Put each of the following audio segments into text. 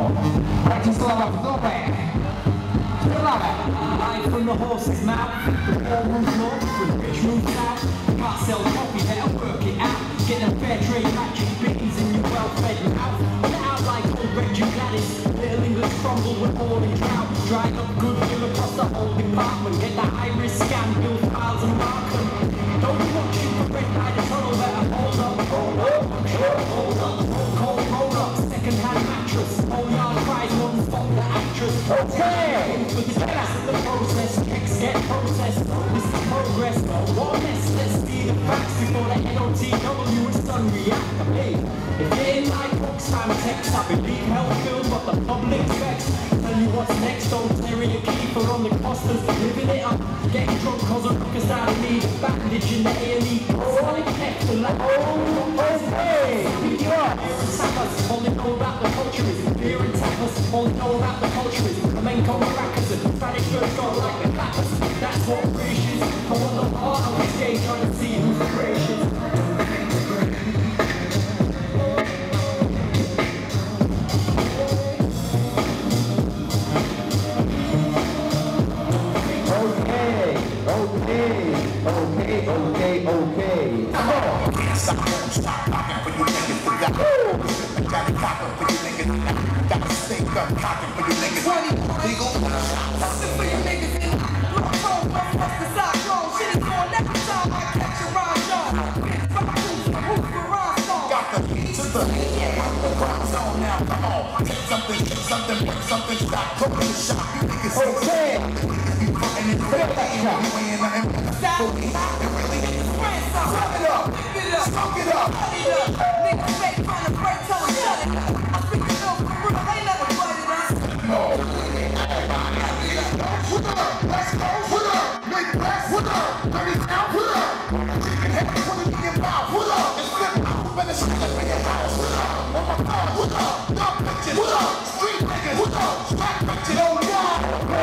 Bratislava v Dobe. Trnava. Live from the horse's mouth. The all moves north, with rich moves south. Can't sell coffee, better work it out. Get a fair trade matching beans in your well-fed mouth. Let out like old Reggie Gladys. Little English crumble with all in drought. Dried up goodwill across the whole department. Get the high-risk scan, build files and mark them. Don't be watching for red by the tunnel, better hold up, hold up, hold up, cold roll up, second-hand mattress, whole yard cries, one spot the actress. Okay. With the gas of the process, checks get processed. This is progress, what a mess. Let's see the facts before the NOTW and Sun react. Hey, if you ain't like books, time text, I believe health feels what the public expects. Tell you what's next, don't Terry a keeper on the costas, living it up. Getting drunk cause a rocker started need a bandage in the A&E. Like heck to like Okay. Speed you up. tapas, only know about the culture is beer and tapas, only know about the culture is flamenco maracas and Spanish girls don't like the clappers. That's what British is. I want the heart of this game trying to see who's the gracious. Okay. Come on. Stop popping for you niggas to die. I got it popping for you niggas to die. Got the stink up popping for you niggas. 20 legal. Something for you niggas in block home, bust the cyclone. Shit is on every time I catch a rhyme dog. Who's the rhyme song? Got the heat to the rhyme zone now. Come on. Take something, stop. Go to the shop. You niggas Okay. you putting it Put up that shot. you ain't nothing. Stop. It really is. Smoke it up. Smoke it up. Niggas fake trying to break, tell them shut it. I'm speaking no for real, ain't nothing but it, No. What up? Let's go. What up? Make blast. What up? Let me down. What up? Chicken head. What are you getting about? What up? It's flip. You better slip in your house. What up? Oh my God. What up? Dumb bitches. What up? Street niggas. What up? Strap bitches. Oh God.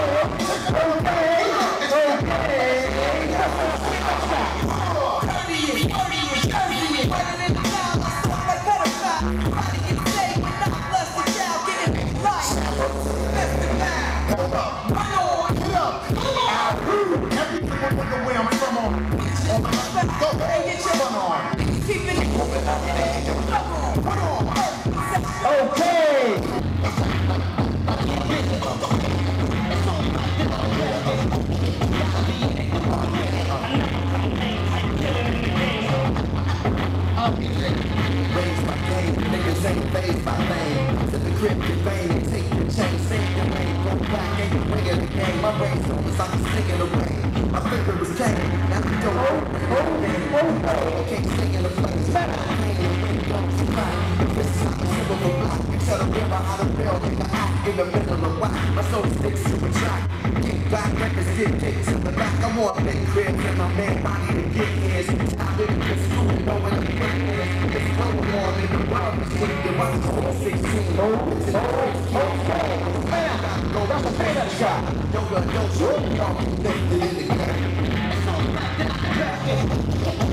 In the middle of why my soul sticks to a track. Kick back, records get kicked to the back. I want big cribs and my man body to get his. I live in the school, knowing the friend is. It's flow on in the world. It's when you watch the whole 16. It's in the first kill. Man, go back to pay that shot. Yoga, don't show me y'all. Lifted in the game.